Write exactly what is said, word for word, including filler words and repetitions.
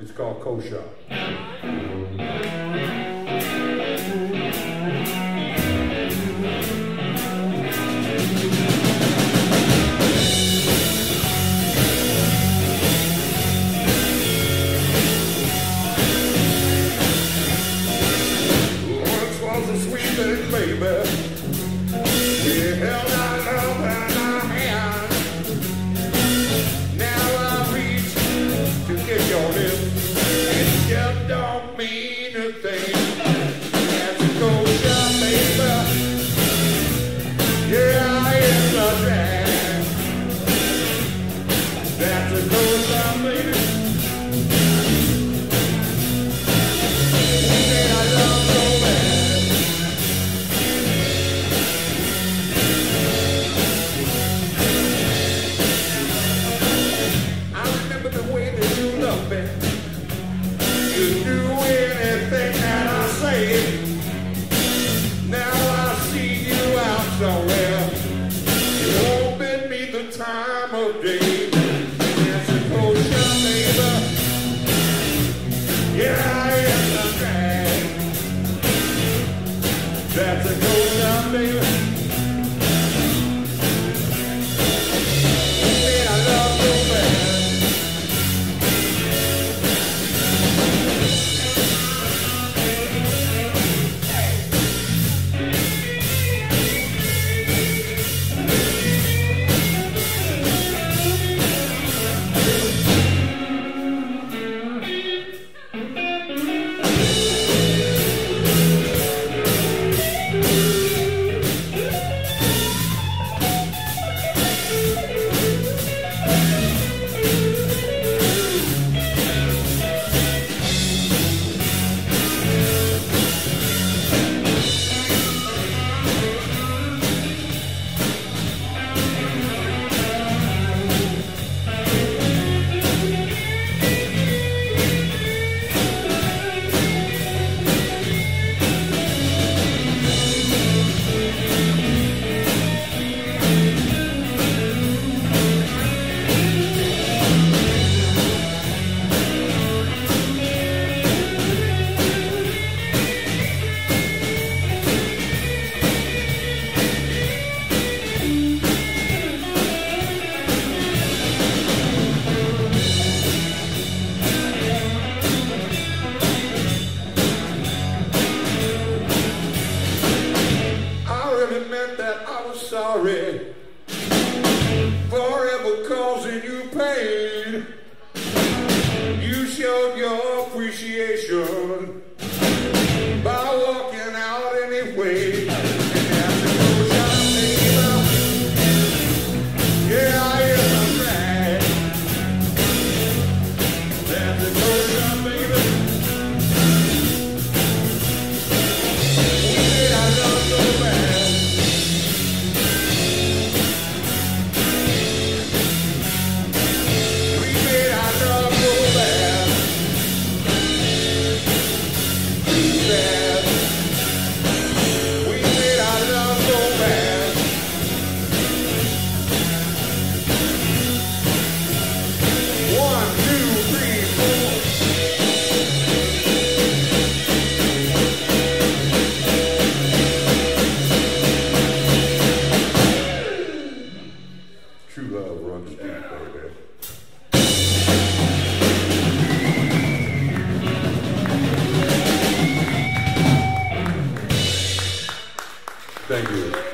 It's called Kosher. Once was a sweet little baby. We held our love in our hand. Now I reach to get your lips. It just don't mean a thing. That's a kosher, baby. Yeah, it's a drag. That's a kosher, baby. And I love so bad. I remember the way that you loved me. You do anything that I say. Now I see you out somewhere. You won't bid me the time of day. That's a kosher, baby. Yeah, it's a drag. That's a kosher, baby. And I love so bad. Sorry for ever causing you pain. You showed your appreciation by walking out anyway. And that's a kosher, baby. Yeah, it's a drag. That's a kosher, baby. Yeah, I love so bad. True love runs deep, baby. Thank you.